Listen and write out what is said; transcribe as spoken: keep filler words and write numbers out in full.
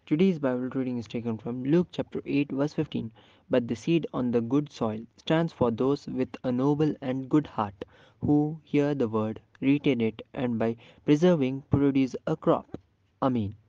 Today's Bible reading is taken from Luke chapter eight, verse fifteen. But the seed on the good soil stands for those with a noble and good heart, who hear the word, retain it, and by persevering produce a crop. Amen.